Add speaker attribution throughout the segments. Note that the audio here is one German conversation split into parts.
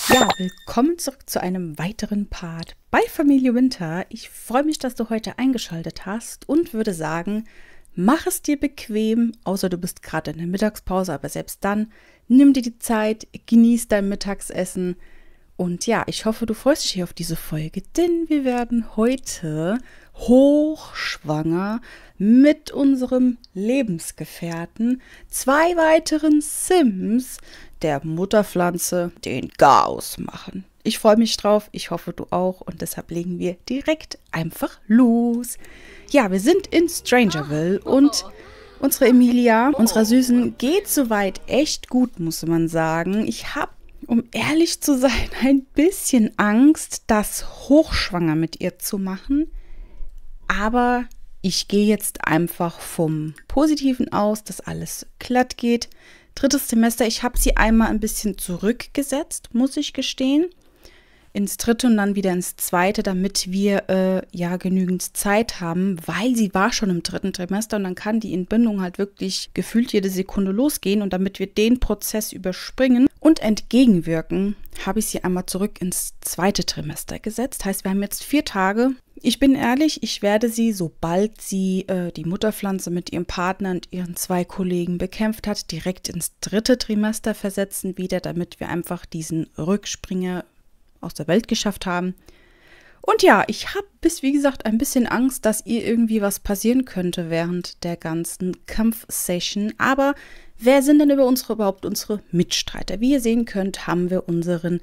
Speaker 1: Ja, willkommen zurück zu einem weiteren Part bei Familie Winter. Ich freue mich, dass du heute eingeschaltet hast und würde sagen, mach es dir bequem, außer du bist gerade in der Mittagspause, aber selbst dann, nimm dir die Zeit, genieß dein Mittagsessen. Und ja, ich hoffe, du freust dich hier auf diese Folge, denn wir werden heute hochschwanger mit unserem Lebensgefährten, zwei weiteren Sims, der Mutterpflanze, den Chaos machen. Ich freue mich drauf, ich hoffe, du auch, und deshalb legen wir direkt einfach los. Ja, wir sind in Strangerville und unsere Emilia, unserer Süßen, geht soweit echt gut, muss man sagen. Ich habe, um ehrlich zu sein, ein bisschen Angst, das hochschwanger mit ihr zu machen. Aber ich gehe jetzt einfach vom Positiven aus, dass alles glatt geht. Drittes Semester, ich habe sie einmal ein bisschen zurückgesetzt, muss ich gestehen. Ins dritte und dann wieder ins zweite, damit wir genügend Zeit haben, weil sie war schon im dritten Trimester und dann kann die Entbindung halt wirklich gefühlt jede Sekunde losgehen, und damit wir den Prozess überspringen und entgegenwirken, habe ich sie einmal zurück ins zweite Trimester gesetzt. Heißt, wir haben jetzt 4 Tage. Ich bin ehrlich, ich werde sie, sobald sie die Mutterpflanze mit ihrem Partner und ihren 2 Kollegen bekämpft hat, direkt ins dritte Trimester versetzen wieder, damit wir einfach diesen Rückspringer aus der Welt geschafft haben. Und ja, ich habe wie gesagt, ein bisschen Angst, dass ihr irgendwie was passieren könnte während der ganzen Kampfsession. Aber wer sind denn überhaupt unsere Mitstreiter? Wie ihr sehen könnt, haben wir unseren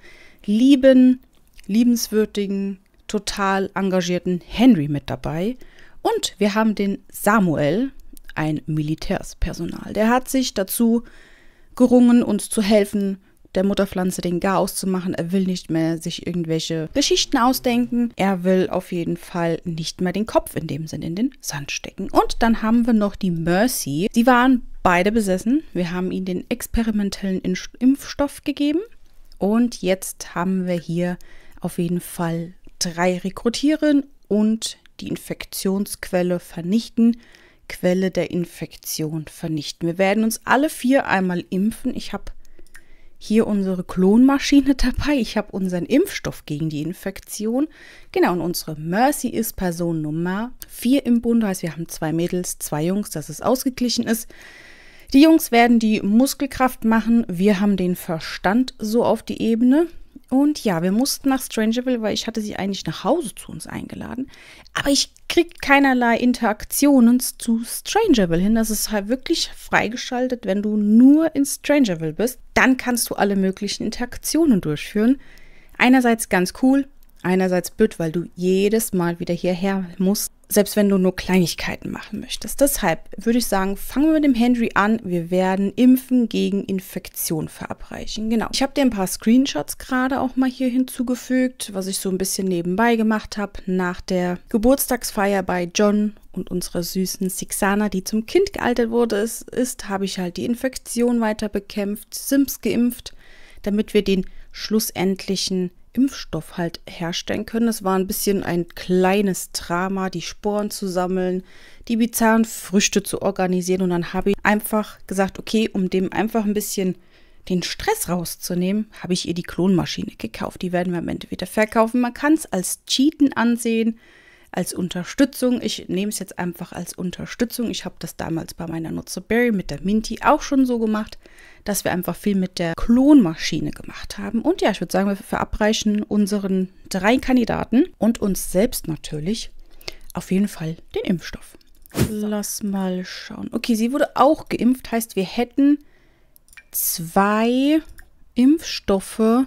Speaker 1: liebenswürdigen, total engagierten Henry mit dabei. Und wir haben den Samuel, ein Militärspersonal. Der hat sich dazu gerungen, uns zu helfen, der Mutterpflanze den Chaos zu machen. Er will nicht mehr sich irgendwelche Geschichten ausdenken. Er will auf jeden Fall nicht mehr den Kopf in dem Sinn in den Sand stecken. Und dann haben wir noch die Mercy. Sie waren beide besessen. Wir haben ihnen den experimentellen Impfstoff gegeben. Und jetzt haben wir hier auf jeden Fall 3 rekrutieren und die Infektionsquelle vernichten. Quelle der Infektion vernichten. Wir werden uns alle 4 einmal impfen. Ich habe hier unsere Klonmaschine dabei. Ich habe unseren Impfstoff gegen die Infektion. Genau, und unsere Mercy ist Person Nummer 4 im Bund. Heißt, wir haben 2 Mädels, 2 Jungs, dass es ausgeglichen ist. Die Jungs werden die Muskelkraft machen. Wir haben den Verstand so auf die Ebene. Und ja, wir mussten nach Strangerville, weil ich hatte sie eigentlich nach Hause zu uns eingeladen. Aber ich kriege keinerlei Interaktionen zu Strangerville hin. Das ist halt wirklich freigeschaltet, wenn du nur in Strangerville bist. Dann kannst du alle möglichen Interaktionen durchführen. Einerseits ganz cool, einerseits blöd, weil du jedes Mal wieder hierher musst, selbst wenn du nur Kleinigkeiten machen möchtest. Deshalb würde ich sagen, fangen wir mit dem Henry an. Wir werden Impfen gegen Infektion verabreichen. Genau. Ich habe dir ein paar Screenshots gerade auch mal hier hinzugefügt, was ich so ein bisschen nebenbei gemacht habe. Nach der Geburtstagsfeier bei John und unserer süßen Sixana, die zum Kind gealtert wurde, habe ich halt die Infektion weiter bekämpft, Sims geimpft, damit wir den schlussendlichen Impfstoff halt herstellen können. Es war ein bisschen ein kleines Drama, die Sporen zu sammeln, die bizarren Früchte zu organisieren, und dann habe ich einfach gesagt, okay, um dem einfach ein bisschen den Stress rauszunehmen, habe ich ihr die Klonmaschine gekauft. Die werden wir am Ende wieder verkaufen. Man kann es als Cheaten ansehen, als Unterstützung. Ich nehme es jetzt einfach als Unterstützung. Ich habe das damals bei meiner Nutzer-Berry mit der Minty auch schon so gemacht, dass wir einfach viel mit der Klonmaschine gemacht haben. Und ja, ich würde sagen, wir verabreichen unseren 3 Kandidaten und uns selbst natürlich auf jeden Fall den Impfstoff. Lass mal schauen. Okay, sie wurde auch geimpft. Heißt, wir hätten 2 Impfstoffe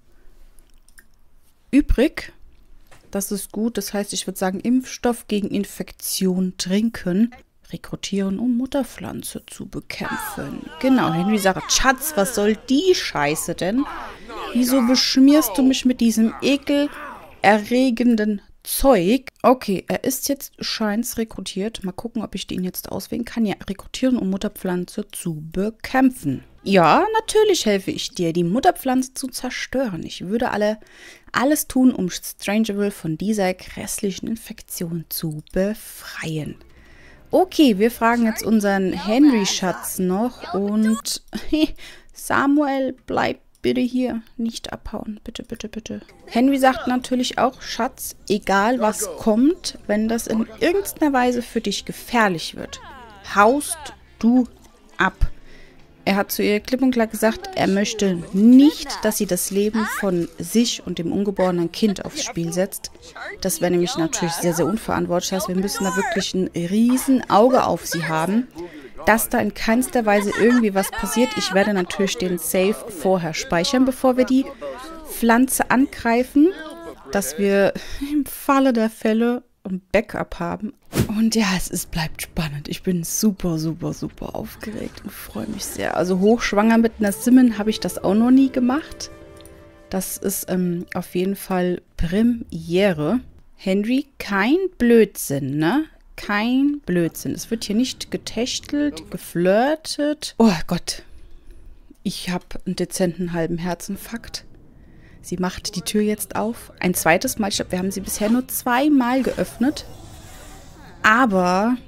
Speaker 1: übrig. Das ist gut. Das heißt, ich würde sagen, Impfstoff gegen Infektion trinken. Rekrutieren, um Mutterpflanze zu bekämpfen. Genau, Henry sagt, Schatz, was soll die Scheiße denn? Wieso beschmierst du mich mit diesem ekelerregenden Zeug? Okay, er ist jetzt scheins rekrutiert. Mal gucken, ob ich den jetzt auswählen kann. Ja, rekrutieren, um Mutterpflanze zu bekämpfen. Ja, natürlich helfe ich dir, die Mutterpflanze zu zerstören. Ich würde alles tun, um Strangerville von dieser grässlichen Infektion zu befreien. Okay, wir fragen jetzt unseren Henry-Schatz noch und Samuel bleibt bitte hier nicht abhauen. Bitte, bitte, bitte. Henry sagt natürlich auch, Schatz, egal was kommt, wenn das in irgendeiner Weise für dich gefährlich wird, haust du ab. Er hat zu ihr klipp und klar gesagt, er möchte nicht, dass sie das Leben von sich und dem ungeborenen Kind aufs Spiel setzt. Das wäre nämlich natürlich sehr, sehr unverantwortlich. Das heißt, wir müssen da wirklich ein riesen Auge auf sie haben, dass da in keinster Weise irgendwie was passiert. Ich werde natürlich den Save vorher speichern, bevor wir die Pflanze angreifen, dass wir im Falle der Fälle ein Backup haben. Und ja, bleibt spannend. Ich bin super, super, super aufgeregt und freue mich sehr. Also hochschwanger mit einer Simmen habe ich das auch noch nie gemacht. Das ist auf jeden Fall Premiere. Henry, kein Blödsinn, ne? Kein Blödsinn. Es wird hier nicht getächtelt, geflirtet. Oh Gott. Ich habe einen dezenten halben Herzinfarkt. Sie macht die Tür jetzt auf. Ein zweites Mal. Ich glaube, wir haben sie bisher nur 2-mal geöffnet. Aber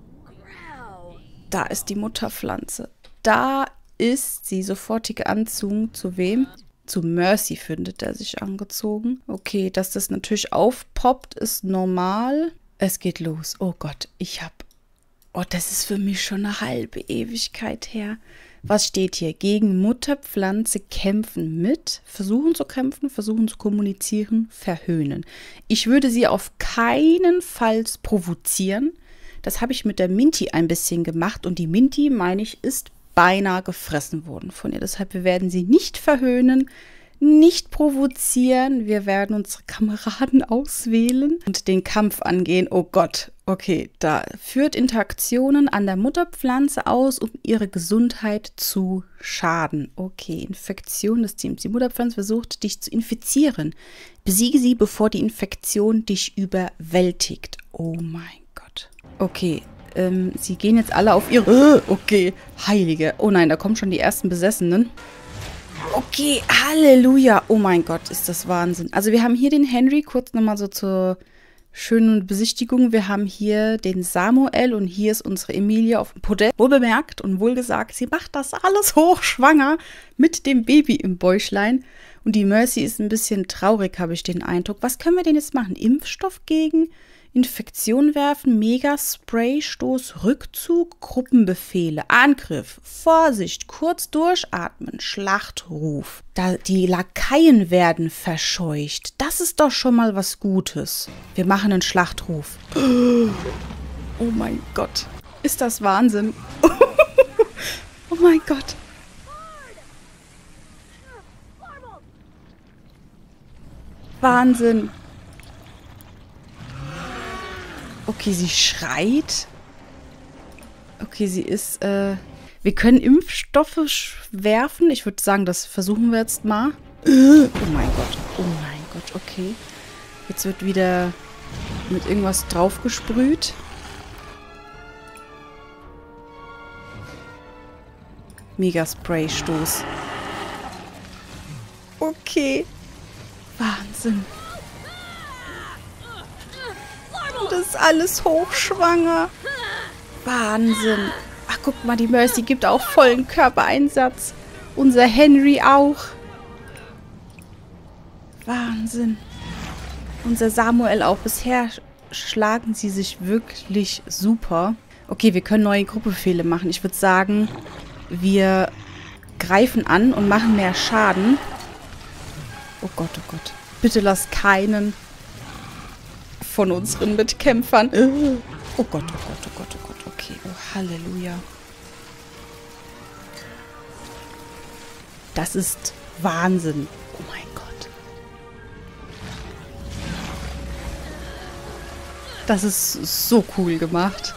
Speaker 1: da ist die Mutterpflanze. Da ist sie. Sofortige Anziehung zu wem? Zu Mercy findet er sich angezogen. Okay, dass das natürlich aufpoppt, ist normal. Es geht los. Oh Gott, oh, das ist für mich schon eine halbe Ewigkeit her. Was steht hier? Gegen Mutterpflanze kämpfen mit, versuchen zu kämpfen, versuchen zu kommunizieren, verhöhnen. Ich würde sie auf keinen Fall provozieren. Das habe ich mit der Minty ein bisschen gemacht und die Minty, meine ich, ist beinahe gefressen worden von ihr. Deshalb, wir werden sie nicht verhöhnen, nicht provozieren. Wir werden unsere Kameraden auswählen und den Kampf angehen. Oh Gott, okay, da führt Interaktionen an der Mutterpflanze aus, um ihre Gesundheit zu schaden. Okay, Infektion des Teams. Die Mutterpflanze versucht, dich zu infizieren. Besiege sie, bevor die Infektion dich überwältigt. Oh mein Gott. Okay, sie gehen jetzt alle auf ihre... Okay, Heilige. Oh nein, da kommen schon die ersten Besessenen. Okay, Halleluja. Oh mein Gott, ist das Wahnsinn. Also wir haben hier den Henry, kurz nochmal so zur schönen Besichtigung. Wir haben hier den Samuel und hier ist unsere Emilia auf dem Podest. Wohlbemerkt und wohlgesagt, sie macht das alles hochschwanger mit dem Baby im Bäuchlein. Und die Mercy ist ein bisschen traurig, habe ich den Eindruck. Was können wir denn jetzt machen? Impfstoff gegen Infektion werfen, Megaspray, Stoß, Rückzug, Gruppenbefehle, Angriff, Vorsicht, kurz durchatmen, Schlachtruf. Die Lakaien werden verscheucht. Das ist doch schon mal was Gutes. Wir machen einen Schlachtruf. Oh mein Gott. Ist das Wahnsinn? Oh mein Gott. Wahnsinn. Okay, sie schreit. Okay, sie ist, wir können Impfstoffe werfen. Ich würde sagen, das versuchen wir jetzt mal. Oh mein Gott. Oh mein Gott, okay. Jetzt wird wieder mit irgendwas draufgesprüht. Megaspray-Stoß. Okay. Wahnsinn. Das ist alles hochschwanger. Wahnsinn. Ach, guck mal, die Mercy gibt auch vollen Körpereinsatz. Unser Henry auch. Wahnsinn. Unser Samuel auch. Bisher schlagen sie sich wirklich super. Okay, wir können neue Gruppebefehle machen. Ich würde sagen, wir greifen an und machen mehr Schaden. Oh Gott, oh Gott. Bitte lass keinen von unseren Mitkämpfern. Oh Gott, oh Gott, oh Gott, oh Gott. Okay, oh Halleluja. Das ist Wahnsinn. Oh mein Gott. Das ist so cool gemacht.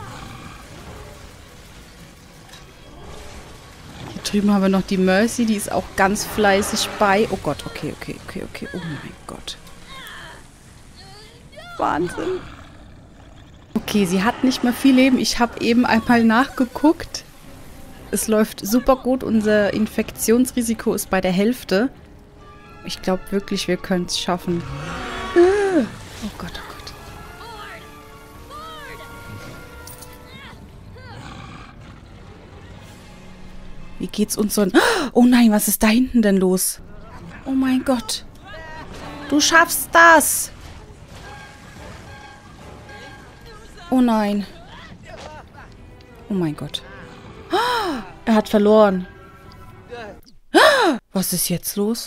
Speaker 1: Hier drüben haben wir noch die Mercy, die ist auch ganz fleißig bei. Oh Gott, okay, okay, okay, okay. Oh mein Gott. Wahnsinn. Okay, sie hat nicht mehr viel Leben. Ich habe eben einmal nachgeguckt. Es läuft super gut. Unser Infektionsrisiko ist bei der Hälfte. Ich glaube wirklich, wir können es schaffen. Oh Gott, oh Gott. Wie geht's uns so? Oh nein, was ist da hinten denn los? Oh mein Gott. Du schaffst das. Oh nein. Oh mein Gott. Er hat verloren. Was ist jetzt los?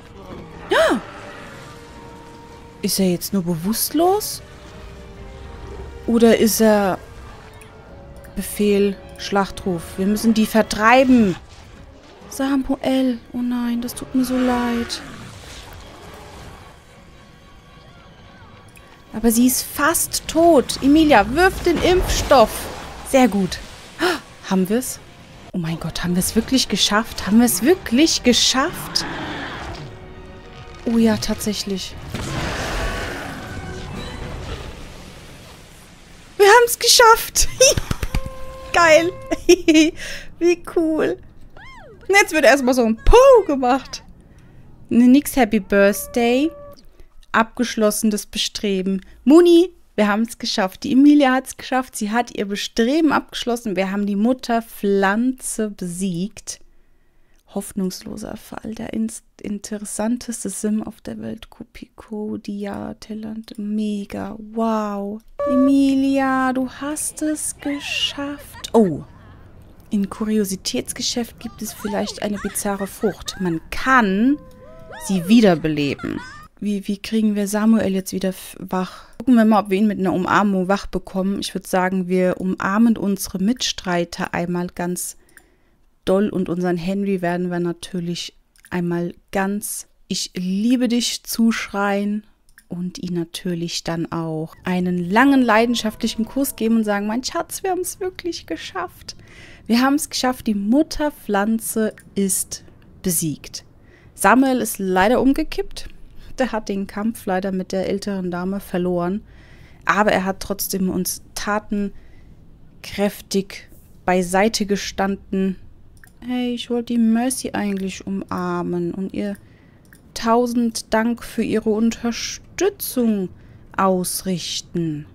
Speaker 1: Ist er jetzt nur bewusstlos? Oder ist er... Befehl, Schlachtruf. Wir müssen die vertreiben. Samuel. Oh nein, das tut mir so leid. Aber sie ist fast tot. Emilia, wirf den Impfstoff. Sehr gut. Haben wir es? Oh mein Gott, haben wir es wirklich geschafft? Haben wir es wirklich geschafft? Oh ja, tatsächlich. Wir haben es geschafft. Geil. Wie cool. Und jetzt wird erstmal so ein Po gemacht. Nix Happy Birthday. Abgeschlossenes Bestreben. Muni, wir haben es geschafft. Die Emilia hat es geschafft. Sie hat ihr Bestreben abgeschlossen. Wir haben die Mutterpflanze besiegt. Hoffnungsloser Fall. Der interessanteste Sim auf der Welt. Kupiko, Diateland. Mega. Wow. Emilia, du hast es geschafft. Oh. In Kuriositätsgeschäft gibt es vielleicht eine bizarre Frucht. Man kann sie wiederbeleben. Wie kriegen wir Samuel jetzt wieder wach? Gucken wir mal, ob wir ihn mit einer Umarmung wach bekommen. Ich würde sagen, wir umarmen unsere Mitstreiter einmal ganz doll und unseren Henry werden wir natürlich einmal ganz "Ich liebe dich" zuschreien und ihn natürlich dann auch einen langen, leidenschaftlichen Kuss geben und sagen, mein Schatz, wir haben es wirklich geschafft. Wir haben es geschafft, die Mutterpflanze ist besiegt. Samuel ist leider umgekippt. Der hat den Kampf leider mit der älteren Dame verloren. Aber er hat trotzdem uns tatenkräftig beiseite gestanden. Hey, ich wollte die Mercy eigentlich umarmen und ihr 1000 Dank für ihre Unterstützung ausrichten.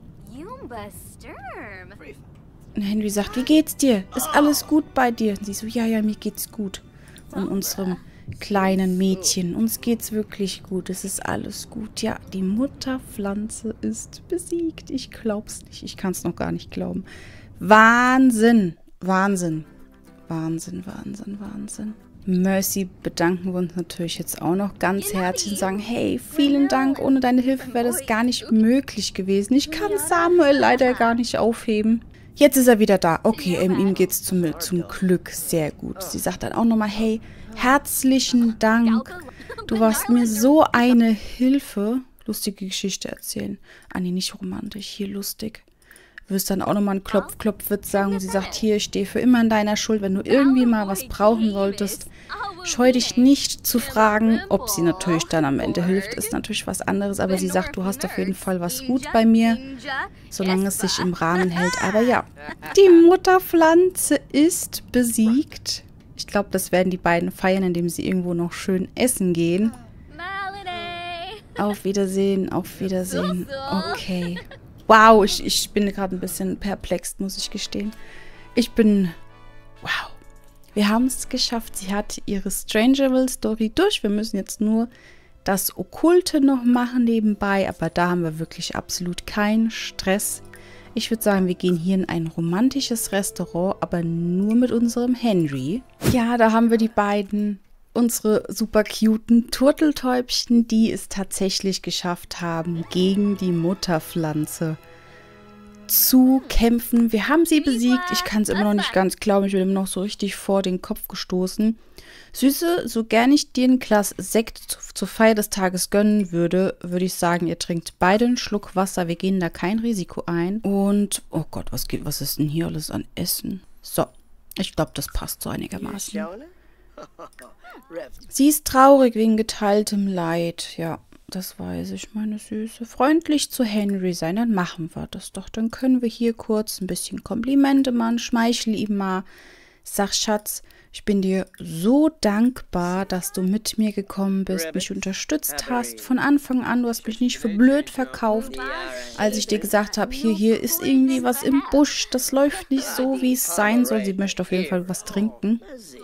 Speaker 1: Und Henry sagt, wie geht's dir? Ist alles gut bei dir? Und sie so, ja, mir geht's gut. Und unserem kleinen Mädchen, uns geht's wirklich gut. Es ist alles gut. Ja, die Mutterpflanze ist besiegt. Ich glaub's nicht. Ich kann's noch gar nicht glauben. Wahnsinn. Wahnsinn. Wahnsinn, Wahnsinn, Wahnsinn. Mercy bedanken wir uns natürlich jetzt auch noch ganz herzlich und sagen, hey, vielen Dank. Ohne deine Hilfe wäre das gar nicht möglich gewesen. Ich kann Samuel leider gar nicht aufheben. Jetzt ist er wieder da. Okay, ihm geht's zum Glück sehr gut. Sie sagt dann auch nochmal, hey, herzlichen Dank. Du warst mir so eine Hilfe. Lustige Geschichte erzählen. Ah, nee, nicht romantisch, hier lustig. Wirst dann auch nochmal einen Klopf-Klopf-Witz sagen. Und sie sagt, hier, ich stehe für immer in deiner Schuld. Wenn du irgendwie mal was brauchen solltest, scheu dich nicht zu fragen. Ob sie natürlich dann am Ende hilft, ist natürlich was anderes. Aber sie sagt, du hast auf jeden Fall was gut bei mir, solange es sich im Rahmen hält. Aber ja, die Mutterpflanze ist besiegt. Ich glaube, das werden die beiden feiern, indem sie irgendwo noch schön essen gehen. Auf Wiedersehen, auf Wiedersehen. Okay. Wow, ich bin gerade ein bisschen perplex, muss ich gestehen. Wow. Wir haben es geschafft. Sie hat ihre Strangerville-Story durch. Wir müssen jetzt nur das Okkulte noch machen nebenbei. Aber da haben wir wirklich absolut keinen Stress. Ich würde sagen, wir gehen hier in ein romantisches Restaurant, aber nur mit unserem Henry. Ja, da haben wir die beiden, unsere super cuten Turteltäubchen, die es tatsächlich geschafft haben, gegen die Mutterpflanze zu kämpfen. Wir haben sie besiegt. Ich kann es immer noch nicht ganz glauben. Ich bin immer noch so richtig vor den Kopf gestoßen. Süße, so gern ich dir ein Glas Sekt zur Feier des Tages gönnen würde, würde ich sagen, ihr trinkt beide einen Schluck Wasser. Wir gehen da kein Risiko ein. Und, oh Gott, was ist denn hier alles an Essen? So, ich glaube, das passt so einigermaßen. Sie ist traurig wegen geteiltem Leid. Ja, das weiß ich, meine Süße. Freundlich zu Henry sein, dann machen wir das doch. Dann können wir hier kurz ein bisschen Komplimente machen. Schmeichel ihm mal. Sag, Schatz, Ich bin dir so dankbar, dass du mit mir gekommen bist, mich unterstützt hast. Von Anfang an, du hast mich nicht für blöd verkauft, als ich dir gesagt habe, hier ist irgendwie was im Busch, das läuft nicht so, wie es sein soll. Sie möchte auf jeden Fall was trinken.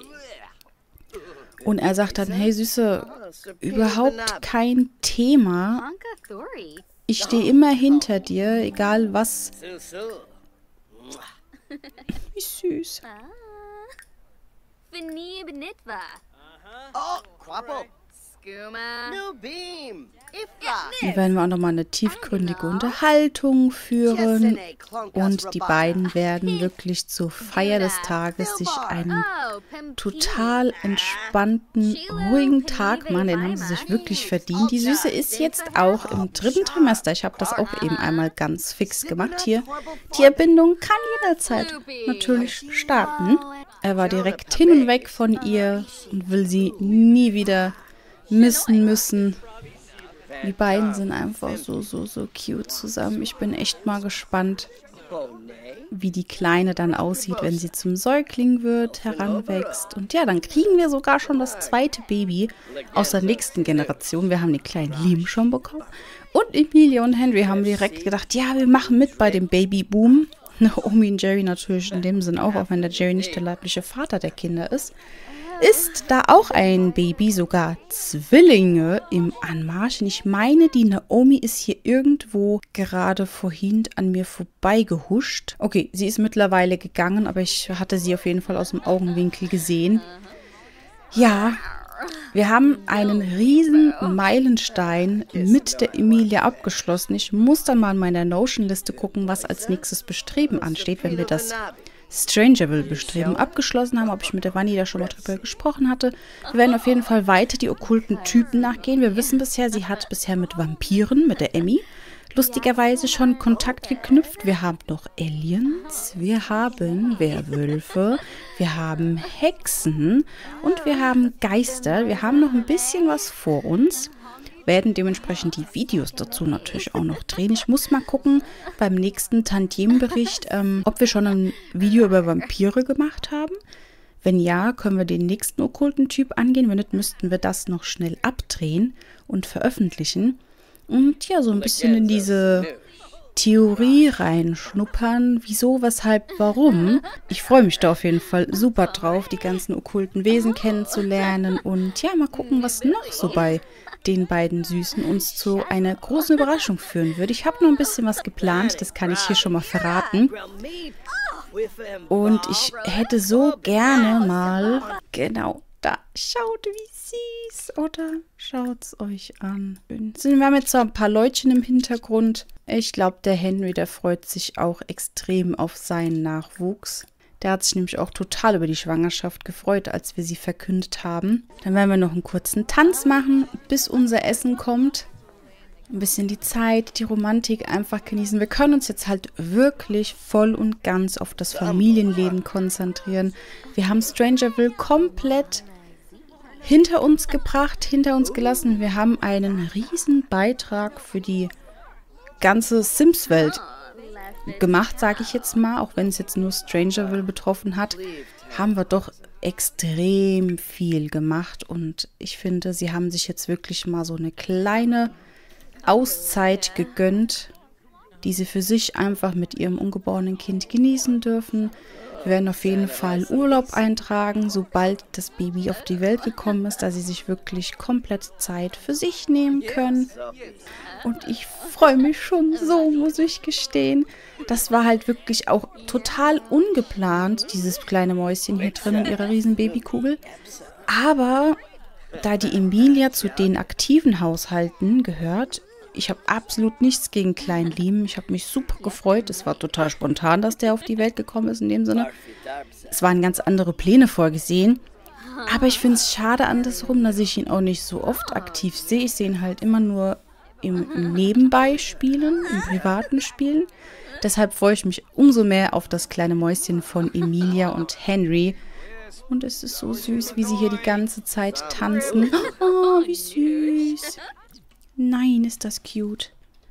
Speaker 1: Und er sagt dann, hey Süße, überhaupt kein Thema. Ich stehe immer hinter dir, egal was. Wie süß. Hier werden wir auch nochmal eine tiefgründige Unterhaltung führen und die beiden werden wirklich zur Feier des Tages sich einen total entspannten, ruhigen Tag machen. Den haben sie sich wirklich verdient. Die Süße ist jetzt auch im 3. Trimester. Ich habe das auch eben einmal ganz fix gemacht hier. Die Erbindung kann jederzeit natürlich starten. Er war direkt hin und weg von ihr und will sie nie wieder missen müssen. Die beiden sind einfach so cute zusammen. Ich bin echt mal gespannt, wie die Kleine dann aussieht, wenn sie zum Säugling wird, heranwächst. Und ja, dann kriegen wir sogar schon das 2. Baby aus der nächsten Generation. Wir haben den kleinen Liam schon bekommen. Und Emilia und Henry haben direkt gedacht, ja, wir machen mit bei dem Babyboom. Naomi und Jerry natürlich in dem Sinn auch wenn der Jerry nicht der leibliche Vater der Kinder ist. Ist da auch ein Baby, sogar Zwillinge im Anmarsch. Und ich meine, die Naomi ist hier irgendwo gerade vorhin an mir vorbeigehuscht. Okay, sie ist mittlerweile gegangen, aber ich hatte sie auf jeden Fall aus dem Augenwinkel gesehen. Ja, wir haben einen riesen Meilenstein mit der Emilia abgeschlossen. Ich muss dann mal in meiner Notion-Liste gucken, was als nächstes Bestreben ansteht, wenn wir das Strangerville-Bestreben abgeschlossen haben, ob ich mit der Vanni da schon mal drüber gesprochen hatte. Wir werden auf jeden Fall weiter die okkulten Typen nachgehen. Wir wissen bisher, sie hat bisher mit Vampiren, mit der Emmy, lustigerweise schon Kontakt geknüpft. Wir haben noch Aliens, wir haben Werwölfe, wir haben Hexen und wir haben Geister. Wir haben noch ein bisschen was vor uns. Werden dementsprechend die Videos dazu natürlich auch noch drehen. Ich muss mal gucken beim nächsten Tantiemenbericht, ob wir schon ein Video über Vampire gemacht haben. Wenn ja, können wir den nächsten okkulten Typ angehen. Wenn nicht, müssten wir das noch schnell abdrehen und veröffentlichen. Und ja, so ein bisschen in diese Theorie reinschnuppern. Wieso, weshalb, warum. Ich freue mich da auf jeden Fall super drauf, die ganzen okkulten Wesen kennenzulernen. Und ja, mal gucken, was noch so bei den beiden Süßen uns zu einer großen Überraschung führen würde. Ich habe noch ein bisschen was geplant, das kann ich hier schon mal verraten. Und ich hätte so gerne mal, genau, da, schaut wie süß, oder? Schaut's euch an. Wir haben jetzt zwar ein paar Leutchen im Hintergrund. Ich glaube, der Henry, der freut sich auch extrem auf seinen Nachwuchs. Der hat sich nämlich auch total über die Schwangerschaft gefreut, als wir sie verkündet haben. Dann werden wir noch einen kurzen Tanz machen, bis unser Essen kommt. Ein bisschen die Zeit, die Romantik einfach genießen. Wir können uns jetzt halt wirklich voll und ganz auf das Familienleben konzentrieren. Wir haben Strangerville komplett hinter uns gebracht, hinter uns gelassen. Wir haben einen riesen Beitrag für die ganze Sims-Welt gemacht, sage ich jetzt mal, auch wenn es jetzt nur Strangerville betroffen hat, haben wir doch extrem viel gemacht und ich finde, sie haben sich jetzt wirklich mal so eine kleine Auszeit gegönnt, die sie für sich einfach mit ihrem ungeborenen Kind genießen dürfen. Wir werden auf jeden Fall Urlaub eintragen, sobald das Baby auf die Welt gekommen ist, da sie sich wirklich komplett Zeit für sich nehmen können. Und ich freue mich schon so, muss ich gestehen. Das war halt wirklich auch total ungeplant, dieses kleine Mäuschen hier drin in ihrer riesen Babykugel. Aber da die Emilia zu den aktiven Haushalten gehört, ich habe absolut nichts gegen kleinen Liam. Ich habe mich super gefreut. Es war total spontan, dass der auf die Welt gekommen ist in dem Sinne. Es waren ganz andere Pläne vorgesehen. Aber ich finde es schade andersrum, dass ich ihn auch nicht so oft aktiv sehe. Ich sehe ihn halt immer nur im Nebenbei-Spielen, im privaten Spielen. Deshalb freue ich mich umso mehr auf das kleine Mäuschen von Emilia und Henry. Und es ist so süß, wie sie hier die ganze Zeit tanzen. Oh, wie süß. Nein, ist das cute.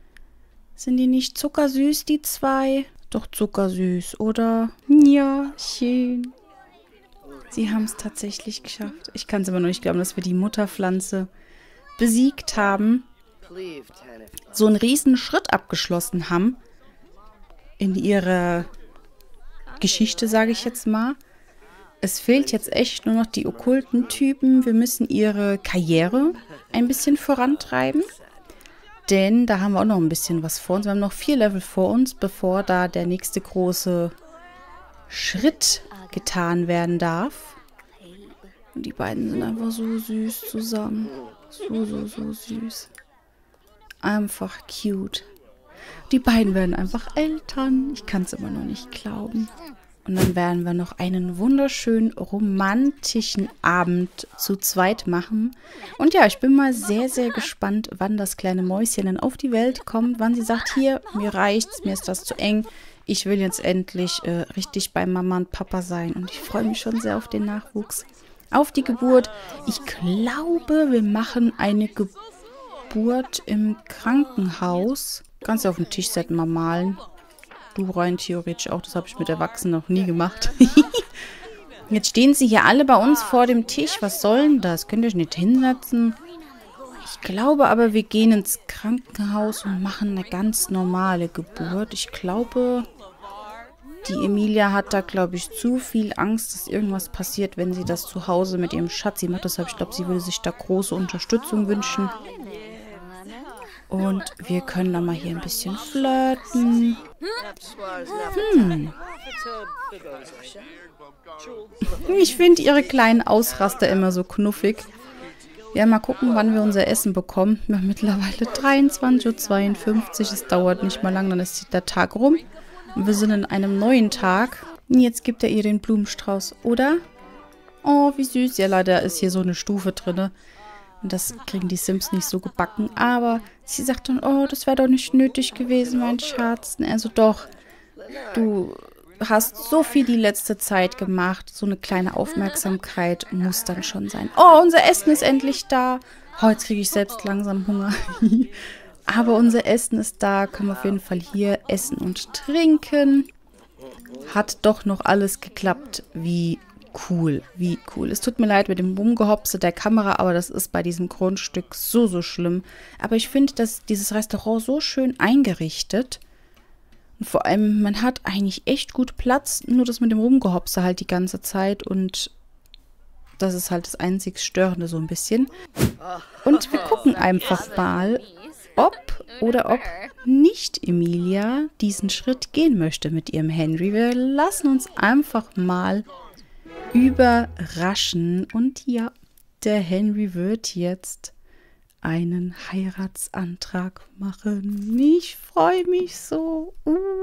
Speaker 1: Sind die nicht zuckersüß, die zwei? Doch zuckersüß, oder? Ja, schön. Sie haben es tatsächlich geschafft. Ich kann es immer noch nicht glauben, dass wir die Mutterpflanze besiegt haben. So einen riesen Schritt abgeschlossen haben. In ihrer Geschichte, sage ich jetzt mal. Es fehlt jetzt echt nur noch die okkulten Typen. Wir müssen ihre Karriere ein bisschen vorantreiben. Denn da haben wir auch noch ein bisschen was vor uns. Wir haben noch 4 Level vor uns, bevor da der nächste große Schritt getan werden darf. Und die beiden sind einfach so süß zusammen. So süß. Einfach cute. Die beiden werden einfach Eltern. Ich kann es immer noch nicht glauben. Und dann werden wir noch einen wunderschönen romantischen Abend zu zweit machen. Und ja, ich bin mal sehr, sehr gespannt, wann das kleine Mäuschen dann auf die Welt kommt. Wann sie sagt, hier, mir reicht's, mir ist das zu eng. Ich will jetzt endlich richtig bei Mama und Papa sein. Und ich freue mich schon sehr auf den Nachwuchs. Auf die Geburt. Ich glaube, wir machen eine Geburt im Krankenhaus. Kannst du auf dem Tischset mal malen. Du rein theoretisch auch, das habe ich mit Erwachsenen noch nie gemacht. Jetzt stehen sie hier alle bei uns vor dem Tisch. Was soll denn das? Könnt ihr euch nicht hinsetzen? Ich glaube aber, wir gehen ins Krankenhaus und machen eine ganz normale Geburt. Ich glaube, die Emilia hat da, glaube ich, zu viel Angst, dass irgendwas passiert, wenn sie das zu Hause mit ihrem Schatzi macht. Deshalb, ich glaube, sie würde sich da große Unterstützung wünschen. Und wir können dann mal hier ein bisschen flirten. Ich finde ihre kleinen Ausraster immer so knuffig. Ja, mal gucken, wann wir unser Essen bekommen. Wir haben mittlerweile 23:52 Uhr. Es dauert nicht mal lang, dann ist der Tag rum. Und wir sind in einem neuen Tag. Und jetzt gibt er ihr den Blumenstrauß, oder? Oh, wie süß. Ja, leider ist hier so eine Stufe drin. Und das kriegen die Sims nicht so gebacken. Aber sie sagt dann, oh, das wäre doch nicht nötig gewesen, mein Schatz. Also doch, du hast so viel die letzte Zeit gemacht. So eine kleine Aufmerksamkeit muss dann schon sein. Oh, unser Essen ist endlich da. Oh, jetzt kriege ich selbst langsam Hunger. Aber unser Essen ist da. Können wir auf jeden Fall hier essen und trinken. Hat doch noch alles geklappt. Wie cool, wie cool. Es tut mir leid mit dem Rumgehopse der Kamera, aber das ist bei diesem Grundstück so schlimm. Aber ich finde, dass dieses Restaurant so schön eingerichtet. Und vor allem, man hat eigentlich echt gut Platz, nur das mit dem Rumgehopse halt die ganze Zeit. Und das ist halt das einzig Störende so ein bisschen. Und wir gucken einfach mal, ob oder ob nicht Emilia diesen Schritt gehen möchte mit ihrem Henry. Wir lassen uns einfach mal überraschen. Und ja, der Henry wird jetzt einen Heiratsantrag machen. Ich freue mich so.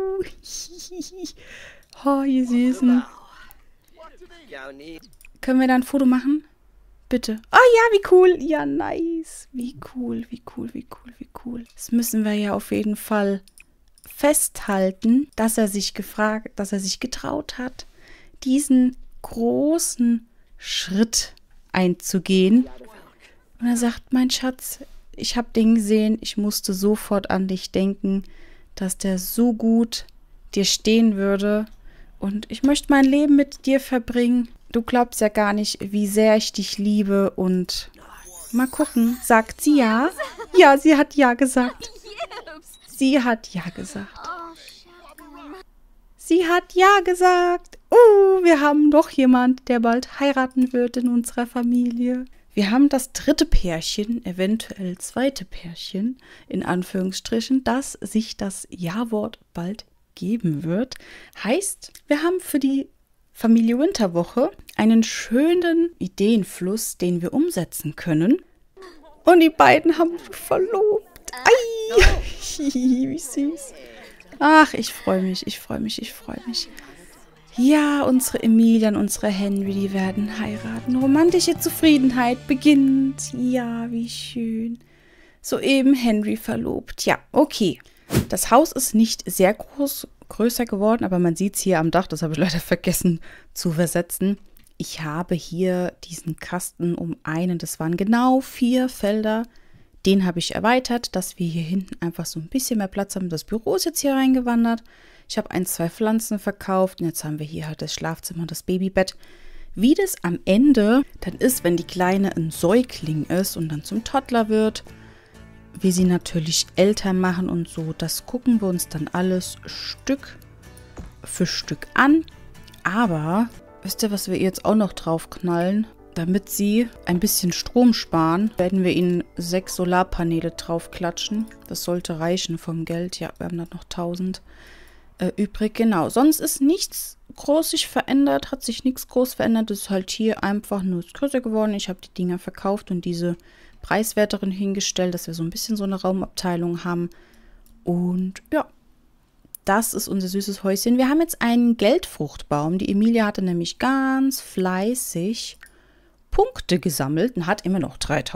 Speaker 1: Oh, ihr Süßen. Können wir da ein Foto machen? Bitte. Oh ja, wie cool. Ja, nice. Wie cool, wie cool, wie cool, wie cool. Das müssen wir ja auf jeden Fall festhalten, dass er sich getraut hat, diesen großen Schritt einzugehen. Und er sagt, mein Schatz, ich habe den gesehen, ich musste sofort an dich denken, dass der so gut dir stehen würde. Und ich möchte mein Leben mit dir verbringen. Du glaubst ja gar nicht, wie sehr ich dich liebe. Und mal gucken, sagt sie ja? Ja, sie hat ja gesagt. Sie hat ja gesagt. Sie hat ja gesagt. Wir haben doch jemand, der bald heiraten wird in unserer Familie. Wir haben das dritte Pärchen, eventuell zweite Pärchen, in Anführungsstrichen, das sich das Ja-Wort bald geben wird. Heißt, wir haben für die Familie Winterwoche einen schönen Ideenfluss, den wir umsetzen können. Und die beiden haben sich verlobt. Ei! Wie süß. Ach, ich freue mich, ich freue mich, ich freue mich. Ja, unsere Emilia und unsere Henry, die werden heiraten. Romantische Zufriedenheit beginnt. Ja, wie schön. Soeben Henry verlobt. Ja, okay. Das Haus ist nicht sehr größer geworden, aber man sieht es hier am Dach. Das habe ich leider vergessen zu versetzen. Ich habe hier diesen Kasten um einen. Das waren genau 4 Felder. Den habe ich erweitert, dass wir hier hinten einfach so ein bisschen mehr Platz haben. Das Büro ist jetzt hier reingewandert. Ich habe 1, 2 Pflanzen verkauft und jetzt haben wir hier halt das Schlafzimmer und das Babybett. Wie das am Ende dann ist, wenn die Kleine ein Säugling ist und dann zum Toddler wird, wie sie natürlich älter machen und so, das gucken wir uns dann alles Stück für Stück an. Aber wisst ihr, was wir jetzt auch noch draufknallen? Damit sie ein bisschen Strom sparen, werden wir ihnen 6 Solarpaneele draufklatschen. Das sollte reichen vom Geld. Ja, wir haben da noch 1000 übrig. Genau, sonst ist nichts groß sich verändert, hat sich nichts groß verändert. Es ist halt hier einfach nur größer geworden. Ich habe die Dinger verkauft und diese preiswerteren hingestellt, dass wir so ein bisschen so eine Raumabteilung haben. Und ja, das ist unser süßes Häuschen. Wir haben jetzt einen Geldfruchtbaum. Die Emilia hatte nämlich ganz fleißig Punkte gesammelt und hat immer noch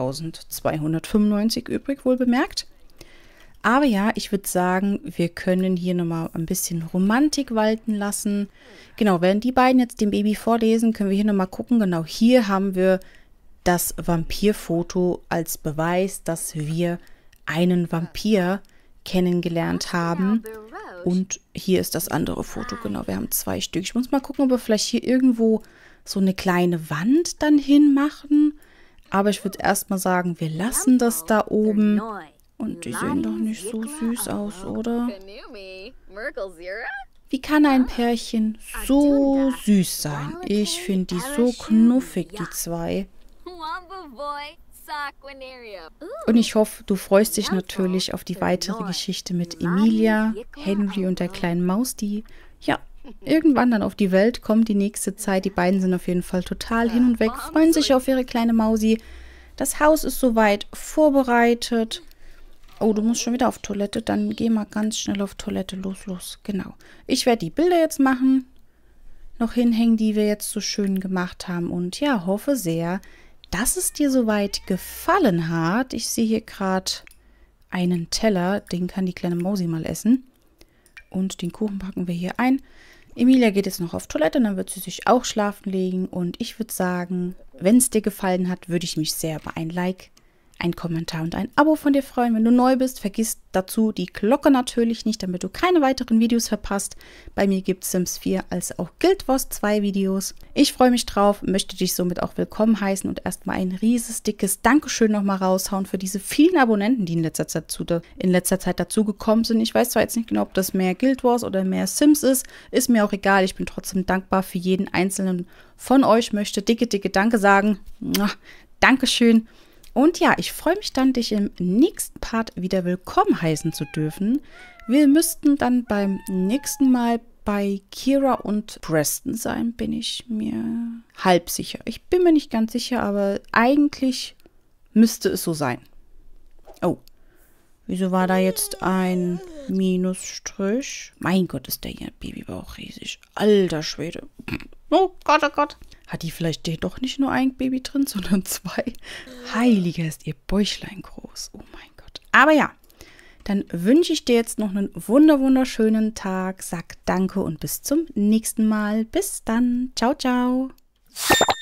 Speaker 1: 3295 übrig, wohl bemerkt. Aber ja, ich würde sagen, wir können hier nochmal ein bisschen Romantik walten lassen. Genau, während die beiden jetzt dem Baby vorlesen, können wir hier nochmal gucken. Genau, hier haben wir das Vampirfoto als Beweis, dass wir einen Vampir kennengelernt haben. Und hier ist das andere Foto. Genau, wir haben 2 Stück. Ich muss mal gucken, ob wir vielleicht hier irgendwo so eine kleine Wand dann hinmachen. Aber ich würde erstmal sagen, wir lassen das da oben. Und die sehen doch nicht so süß aus, oder? Wie kann ein Pärchen so süß sein? Ich finde die so knuffig, die 2. Und ich hoffe, du freust dich natürlich auf die weitere Geschichte mit Emilia, Henry und der kleinen Maus, die ja irgendwann dann auf die Welt kommt, die nächste Zeit. Die beiden sind auf jeden Fall total hin und weg, freuen sich auf ihre kleine Mausi. Das Haus ist soweit vorbereitet. Oh, du musst schon wieder auf Toilette, dann geh mal ganz schnell auf Toilette. Los, los, genau. Ich werde die Bilder jetzt machen, noch hinhängen, die wir jetzt so schön gemacht haben. Und ja, hoffe sehr, dass es dir soweit gefallen hat. Ich sehe hier gerade einen Teller, den kann die kleine Mausi mal essen. Und den Kuchen packen wir hier ein. Emilia geht jetzt noch auf Toilette, dann wird sie sich auch schlafen legen. Und ich würde sagen, wenn es dir gefallen hat, würde ich mich sehr über ein Like, ein Kommentar und ein Abo von dir freuen. Wenn du neu bist, vergiss dazu die Glocke natürlich nicht, damit du keine weiteren Videos verpasst. Bei mir gibt es Sims 4 als auch Guild Wars 2 Videos. Ich freue mich drauf, möchte dich somit auch willkommen heißen und erstmal ein riesiges, dickes Dankeschön nochmal raushauen für diese vielen Abonnenten, die in letzter Zeit dazu gekommen sind. Ich weiß zwar jetzt nicht genau, ob das mehr Guild Wars oder mehr Sims ist mir auch egal. Ich bin trotzdem dankbar für jeden einzelnen von euch, möchte dicke Danke sagen. Dankeschön. Und ja, ich freue mich dann, dich im nächsten Part wieder willkommen heißen zu dürfen. Wir müssten dann beim nächsten Mal bei Kira und Preston sein, bin ich mir halb sicher. Ich bin mir nicht ganz sicher, aber eigentlich müsste es so sein. Oh, wieso war da jetzt ein Minusstrich? Mein Gott, ist der hier Babybauch riesig. Alter Schwede. Oh Gott, oh Gott. Hat die vielleicht doch nicht nur ein Baby drin, sondern 2? Heiliger, ist ihr Bäuchlein groß. Oh mein Gott. Aber ja, dann wünsche ich dir jetzt noch einen wunderschönen Tag. Sag danke und bis zum nächsten Mal. Bis dann. Ciao, ciao.